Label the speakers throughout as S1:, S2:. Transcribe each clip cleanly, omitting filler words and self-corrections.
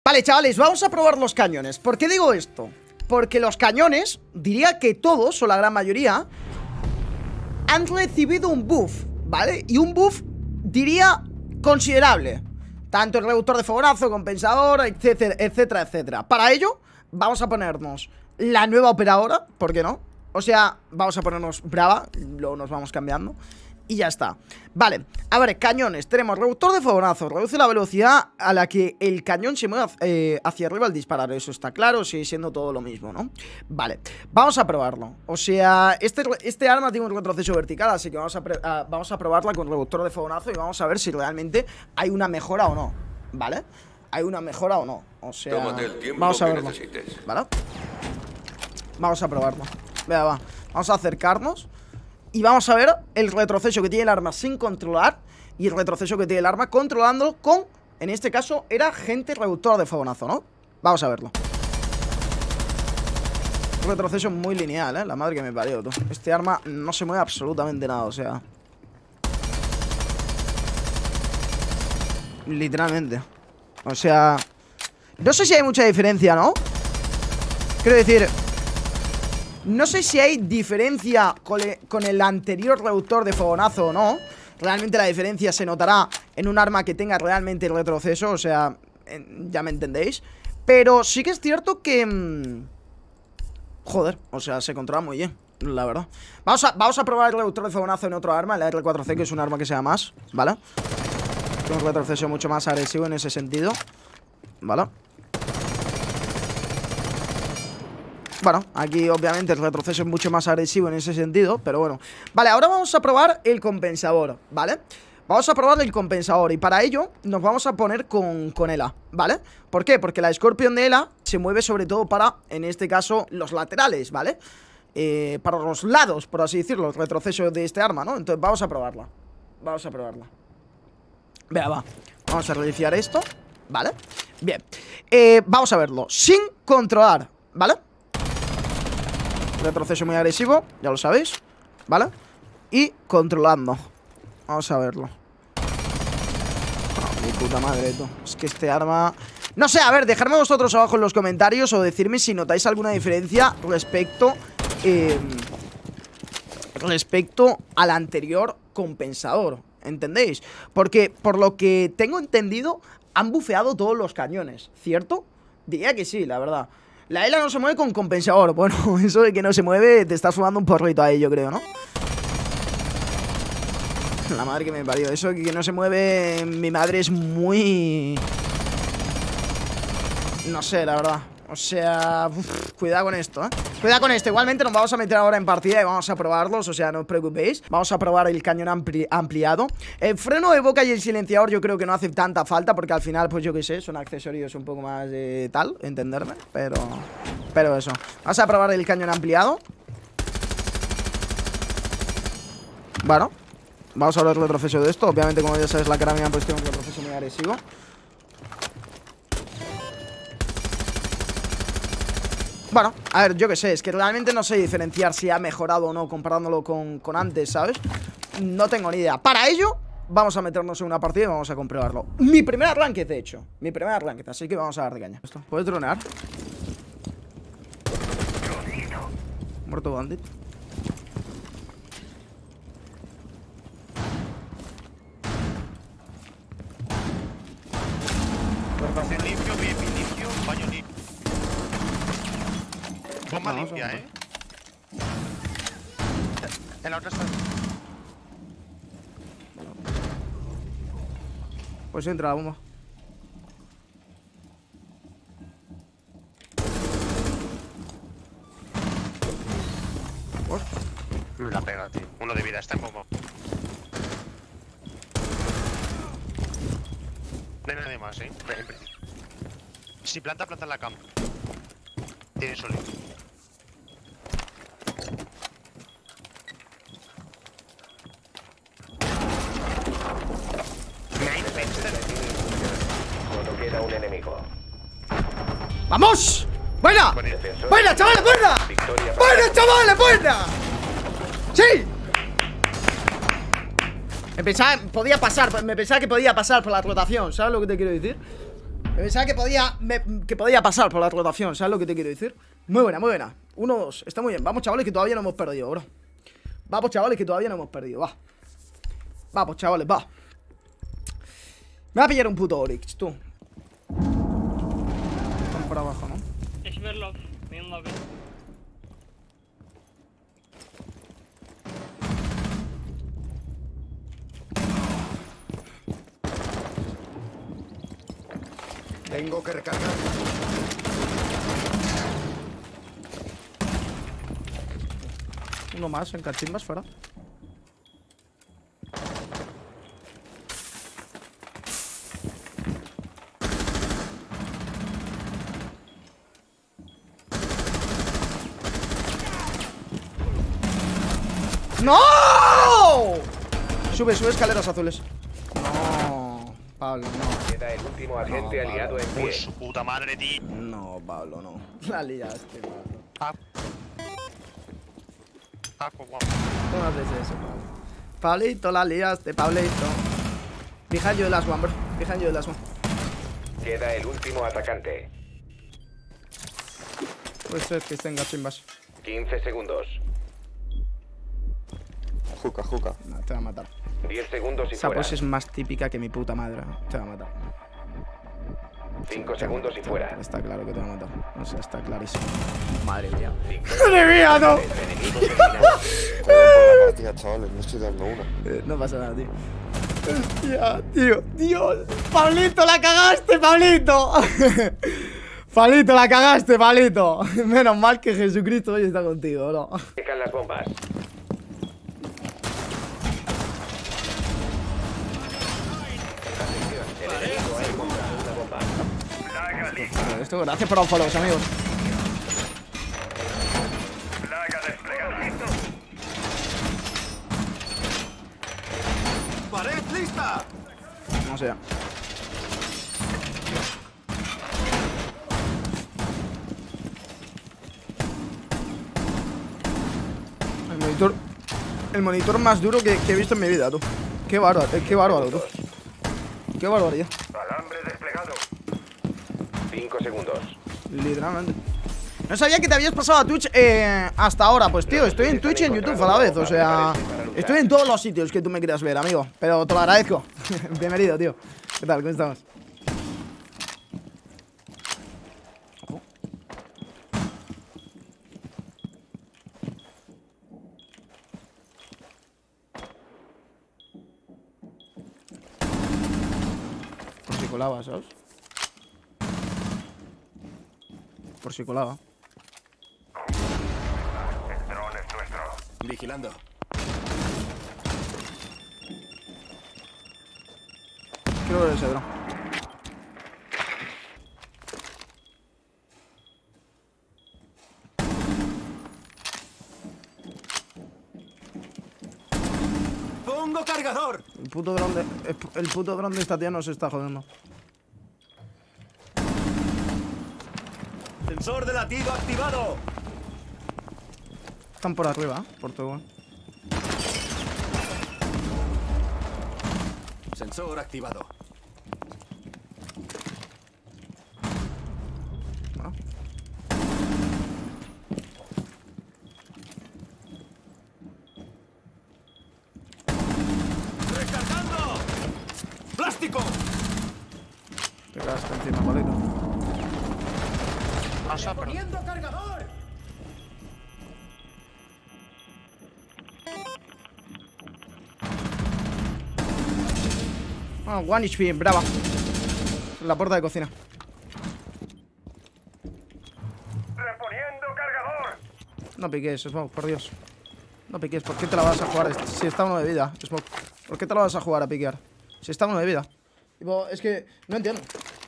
S1: Vale, chavales, vamos a probar los cañones. ¿Por qué digo esto? Porque los cañones, diría que todos, o la gran mayoría, han recibido un buff, ¿vale? Y un buff, diría, considerable. Tanto el reductor de fogonazo, compensador, etcétera, etcétera, etcétera. Para ello, vamos a ponernos la nueva operadora, ¿por qué no? O sea, vamos a ponernos brava, luego nos vamos cambiando y ya está. Vale, a ver, cañones. Tenemos reductor de fogonazo, reduce la velocidad a la que el cañón se mueve hacia arriba al disparar. Eso está claro, sigue siendo todo lo mismo, ¿no? Vale, vamos a probarlo. O sea, este arma tiene un retroceso vertical, así que vamos a probarla con reductor de fogonazo y vamos a ver si realmente hay una mejora o no, ¿vale? Hay una mejora o no. O sea, vamos a verlo, ¿vale? Vamos a probarlo. Venga, va, vamos a acercarnos y vamos a ver el retroceso que tiene el arma sin controlar y el retroceso que tiene el arma controlándolo con, en este caso, era agente reductor de fogonazo, ¿no? Vamos a verlo. Un retroceso muy lineal, ¿eh? La madre que me parió, tú. Este arma no se mueve absolutamente nada, o sea... literalmente. O sea... no sé si hay mucha diferencia, ¿no? Quiero decir... no sé si hay diferencia con el anterior reductor de fogonazo o no. Realmente la diferencia se notará en un arma que tenga realmente el retroceso. O sea, ya me entendéis. Pero sí que es cierto que... joder, o sea, se controla muy bien, la verdad. Vamos a probar el reductor de fogonazo en otro arma, el R4C, que es un arma que sea más, ¿vale? Tiene un retroceso mucho más agresivo en ese sentido, ¿vale? Bueno, aquí obviamente el retroceso es mucho más agresivo en ese sentido, pero bueno. Vale, ahora vamos a probar el compensador, ¿vale? Vamos a probar el compensador y para ello nos vamos a poner con ELA, ¿vale? ¿Por qué? Porque la Scorpion de ELA se mueve sobre todo para, en este caso, los laterales, ¿vale? Para los lados, por así decirlo, el retroceso de este arma, ¿no? Entonces vamos a probarla. Vamos a probarla. Venga, va. Vamos a reiniciar esto, ¿vale? Bien. Vamos a verlo. Sin controlar, ¿vale? Retroceso muy agresivo, ya lo sabéis, ¿vale? Y controlando. Vamos a verlo. Oh, mi puta madre, tú. Es que este arma... no sé, a ver, dejadme vosotros abajo en los comentarios o decirme si notáis alguna diferencia respecto al anterior compensador, ¿entendéis? Porque, por lo que tengo entendido, han bufeado todos los cañones, ¿cierto? Diría que sí, la verdad. La ELA no se mueve con compensador. Bueno, eso de que no se mueve, te estás fumando un porrito ahí, yo creo, ¿no? La madre que me parió. Eso de que no se mueve, mi madre es muy... no sé, la verdad. O sea, cuidado con esto, ¿eh? Cuidado con esto. Igualmente nos vamos a meter ahora en partida y vamos a probarlos, o sea, no os preocupéis. Vamos a probar el cañón ampliado. El freno de boca y el silenciador yo creo que no hace tanta falta porque al final, pues yo qué sé, son accesorios un poco más de tal, entenderme. Pero eso. Vamos a probar el cañón ampliado. Bueno, vamos a ver el retroceso de esto. Obviamente, como ya sabes, la caramina pues tiene un retroceso muy agresivo. Bueno, a ver, yo qué sé, es que realmente no sé diferenciar si ha mejorado o no comparándolo con antes, ¿sabes? No tengo ni idea. Para ello, vamos a meternos en una partida y vamos a comprobarlo. Mi primer arranque, de hecho. Mi primer arranque, así que vamos a dar de caña. ¿Puedes dronear? Muerto bandit.
S2: Rotación limpio, VIP limpio, baño limpio. Bomba limpia, ¿eh? En la otra está.
S1: Pues entra la bomba.
S2: Me la pega, tío. Uno de vida, está en bomba. No hay nadie más, ¿eh? Si planta en la cam. Tiene solo.
S3: Solo queda un enemigo.
S1: ¡Vamos! ¡Buena! ¡Buena, chavales, buena! ¡Buena, chavales, buena! ¡Sí! Me pensaba que podía pasar por la rotación, ¿sabes lo que te quiero decir? Pensaba que podía pasar por la rotación, ¿sabes lo que te quiero decir? Muy buena, muy buena. 1-2, está muy bien. Vamos, chavales, que todavía no hemos perdido, bro. Vamos, chavales, que todavía no hemos perdido, va. Vamos, chavales, va. Me va a pillar un puto Oryx, tú. Están por abajo, ¿no?
S4: Ich will Love. Main lobby.
S3: Tengo que recargar.
S1: Uno más en cachimbas fuera. ¡No! Sube escaleras azules. No, Pablo, no.
S3: Queda el último agente aliado en
S2: Por
S3: pie.
S2: su puta madre, tío.
S1: No, Pablo, no. La liaste, Pablo.
S2: Ah. Ah, pues guau.
S1: ¿Cómo haces eso, Pablo? Pablito, la liaste, Pablito. Behind you the last one, bro. Behind you the last one.
S3: Queda el último atacante.
S1: Puede ser que estén cachimbas.
S3: 15 segundos.
S5: Juca, juca.
S1: No, te va a matar.
S3: 10 segundos y
S1: Esa
S3: fuera.
S1: pose es más típica que mi puta madre. Te va a matar.
S3: 5 segundos y fuera.
S1: Está claro que te va a matar. O sea, está clarísimo. Madre mía.
S3: 5
S1: ¡Madre mía, no!
S3: enemigos eliminados.
S5: Perdón por la partida, chavales, no estoy dando una.
S1: No pasa nada, tío. Hostia, tío. Dios. Pablito, la cagaste, Pablito. Pablito, la cagaste, Pablito. Menos mal que Jesucristo hoy está contigo, ¿no?
S3: Dejan las bombas. El enemigo ha encontrado una bomba.
S1: Esto, gracias por los follows, amigos.
S3: ¡Pared lista!
S1: No sé. El monitor más duro que he visto en mi vida, tú. Qué bárbaro, tú. Qué barbaridad.
S3: Alambre desplegado. 5 segundos.
S1: Literalmente. No sabía que te habías pasado a Twitch hasta ahora. Pues tío, estoy en Twitch y en YouTube a la vez. O sea, estoy en todos los sitios que tú me quieras ver, amigo. Pero te lo agradezco. Bienvenido, tío. ¿Qué tal? ¿Cómo estamos? Ojo. Por si colaba, ¿sabes? Por si colaba.
S3: Vigilando.
S1: Quiero ver ese dron.
S3: ¡Pongo cargador!
S1: El puto dron de esta tía nos está jodiendo.
S3: Sensor de latido activado.
S1: Están por arriba, por todo.
S3: Sensor activado.
S1: Bueno.
S3: ¡Recargando! ¡Plástico!
S1: Te quedaste encima, bolito.
S2: Pasa, pero.
S3: ¡Poniendo cargador!
S1: Ah, 1 HP, brava. En la puerta de cocina.
S3: ¡Reponiendo cargador!
S1: No piques, Smoke, por Dios. No piques, ¿por qué te la vas a jugar si está uno de vida, Smoke? ¿Por qué te la vas a jugar a piquear? Si está uno de vida. Tipo, es que no entiendo.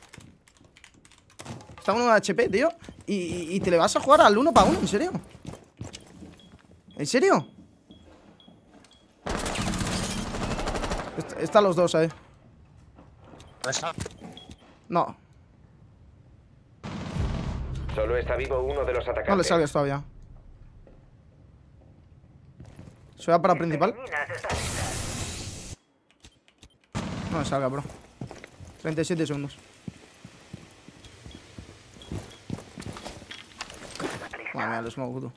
S1: Está uno de HP, tío. Y te le vas a jugar al 1 para 1, ¿en serio? ¿En serio? Están los dos ahí.
S2: Esa.
S1: No,
S3: Solo está vivo uno de los atacantes.
S1: no le salgas todavía. ¿Se va para principal? No le salga, bro. 37 segundos. Madre mía, el smoke, tú.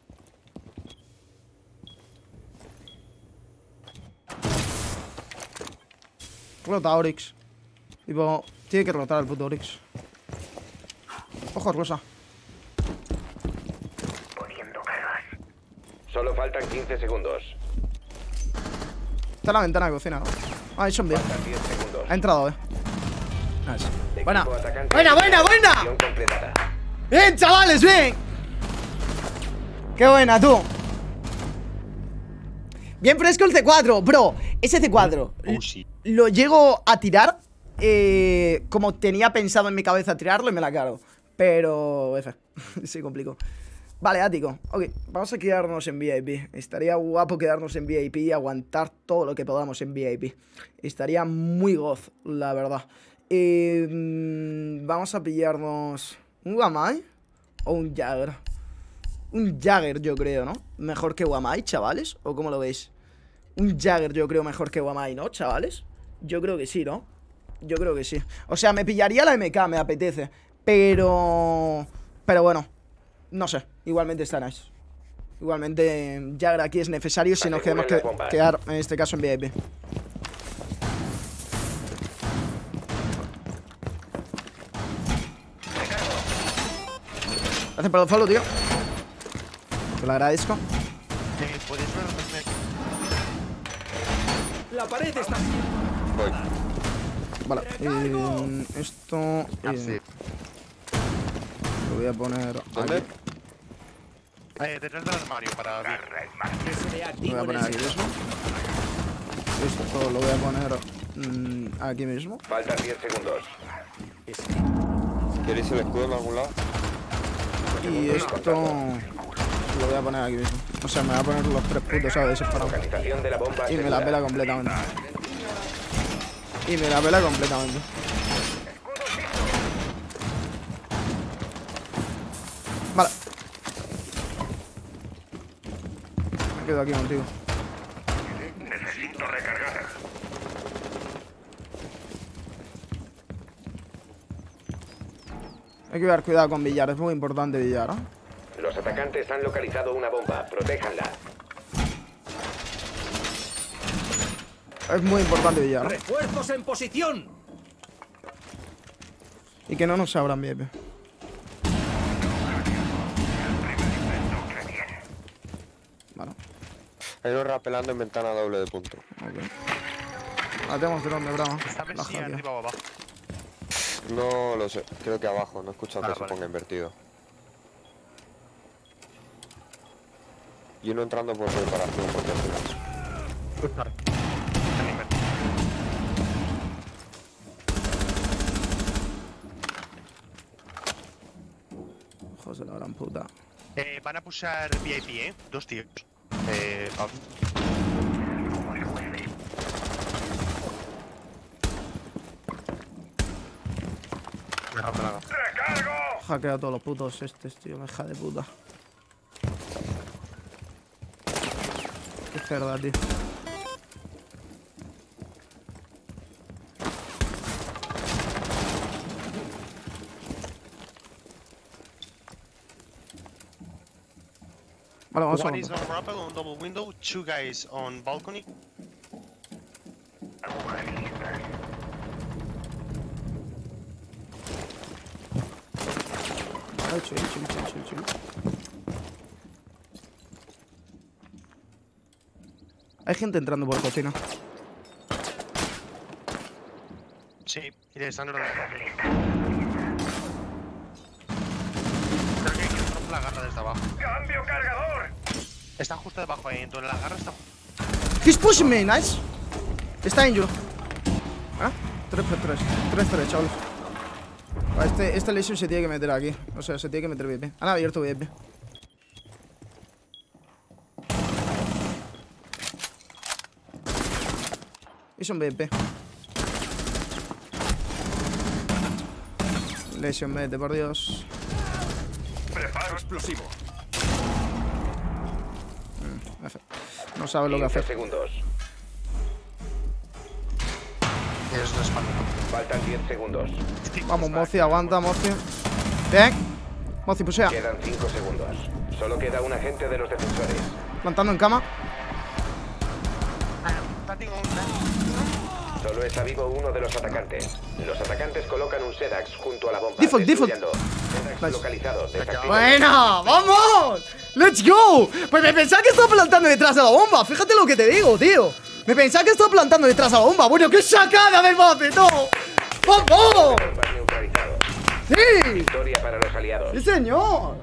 S1: Rota Oryx. Tipo, tiene que rotar el puto Oryx. Ojo, rosa.
S3: Solo faltan 15 segundos.
S1: Está en la ventana de cocina, ¿no? Ah, son bien.
S3: Faltan 10 segundos.
S1: Ha entrado, Nice. Buena.
S3: Equipo atacante.
S1: Buena, buena, buena.
S3: Misión completada.
S1: Bien, chavales, bien. Qué buena, tú. Bien fresco el C4, bro. Ese C4
S2: Sí.
S1: lo llego a tirar como tenía pensado en mi cabeza tirarlo y me la cago. Pero, F, se complicó. Vale, ático. Ok, vamos a quedarnos en VIP. Estaría guapo quedarnos en VIP y aguantar todo lo que podamos en VIP. Estaría muy goz, la verdad. Vamos a pillarnos un Guamai o un Jagger. Un Jagger, yo creo, ¿no? Mejor que Guamai, chavales. ¿O cómo lo veis? Un Jagger yo creo mejor que Guamai, ¿no, chavales? Yo creo que sí, ¿no? Yo creo que sí. O sea, me pillaría la MK, me apetece. Pero bueno, no sé. Igualmente está nice. Igualmente Jagger aquí es necesario si nos queremos quedar, en este caso, en VIP. Gracias por el follow, tío. Te lo agradezco.
S2: ¿Podéis verme?
S3: La pared está.
S5: Voy.
S1: Vale, esto
S2: Sí.
S1: lo voy a poner
S5: ¿Dónde?
S1: aquí.
S2: Detrás del armario para abrir.
S1: Lo voy a poner aquí mismo. Esto lo voy a poner aquí mismo.
S3: Faltan 10 segundos.
S5: ¿Queréis el escudo en algún lado?
S1: Y esto lo voy a poner aquí mismo. O sea, me voy a poner los tres putos, ¿sabes? Separados.
S3: Localización de la bomba.
S1: Y me la
S3: segura.
S1: pela completamente. Y me la pela completamente. Vale. Me quedo aquí contigo.
S3: Necesito recargar.
S1: Hay que llevar cuidado con Villar, es muy importante Villar, ¿eh?
S3: Los atacantes han localizado una bomba. Protéjanla.
S1: Es muy importante Villar, ¿eh?
S3: ¡Refuerzos en posición!
S1: Y que no nos abran VIP. Vale,
S5: Hay unos rapelando en ventana doble de punto.
S1: ok. La tenemos de dónde, bravo.
S2: ¿Sabes
S1: La
S2: si
S1: hackea.
S2: arriba o abajo?
S5: No lo sé, creo que abajo, no he escuchado
S2: Ah,
S5: que
S2: vale.
S5: se ponga invertido. Y uno entrando por preparación, porque al final.
S2: Vale.
S1: Hijos de la gran puta.
S2: Van a pushar VIP, Dos tíos. Pablo.
S1: Hackea a todos los putos tío, hija de puta. Qué cerda, tío. Vale, vamos a
S2: One is
S1: ver.
S2: on rappel on double window, two guys on balcony.
S1: Ay, chill. Hay gente entrando por cocina.
S2: Sí, y le están rodando. Creo que hay que romper la garra desde abajo.
S3: ¡Cambio cargador!
S2: Está justo debajo, entonces la garra está.
S1: He's pushing me, nice. Está injured. ¿Ah? 3-3, chavales. Este Lesion se tiene que meter aquí. O sea, se tiene que meter VIP. Han abierto VIP. Es un VIP. Lesion, mete, por Dios.
S3: Preparo explosivo.
S1: F. No sabe lo que
S3: 15
S1: hacer.
S3: segundos.
S2: Es la espalda.
S3: Faltan 10 segundos.
S1: Vamos, Mozi, aguanta, Mozi. Bien. Mozi, pusea.
S3: Quedan 5 segundos. Solo queda un agente de los defensores.
S1: Plantando en cama.
S3: Solo está vivo uno de los atacantes. Los atacantes colocan un Sedax junto a la bomba.
S1: Default.
S3: Destruyendo. Sedax
S1: Nice.
S3: localizado. Desactivado.
S1: ¡Buena! ¡Vamos! ¡Let's go! Pues me pensaba que estaba plantando detrás de la bomba. Fíjate lo que te digo, tío. Me pensaba que estaba plantando detrás de la bomba. Bueno, ¡qué sacada del mate, no! ¡Vamos!
S3: Bombas neutralizado.
S1: ¡Sí!
S3: Victoria para los aliados.
S1: ¡Sí, señor!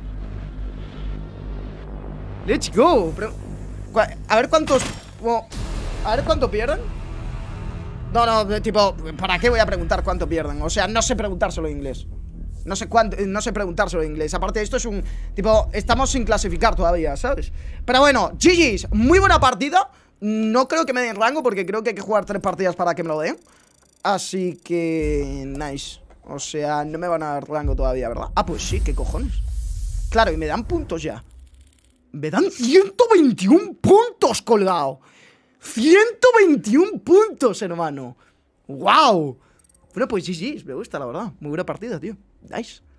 S1: ¡Let's go! A ver cuántos... A ver cuánto pierden. No, tipo, ¿para qué voy a preguntar cuánto pierden? O sea, no sé preguntárselo en inglés. No sé preguntárselo en inglés. Aparte, esto es un... Tipo, estamos sin clasificar todavía, ¿sabes? Pero bueno, GG's, muy buena partida. No creo que me den rango porque creo que hay que jugar 3 partidas para que me lo den. Así que... Nice. O sea, no me van a dar rango todavía, ¿verdad? Ah, pues sí, ¿qué cojones? Claro, y me dan puntos ya. Me dan 121 puntos colgado. 121 puntos, hermano. ¡Wow! Bueno, pues sí, me gusta, la verdad. Muy buena partida, tío. Nice.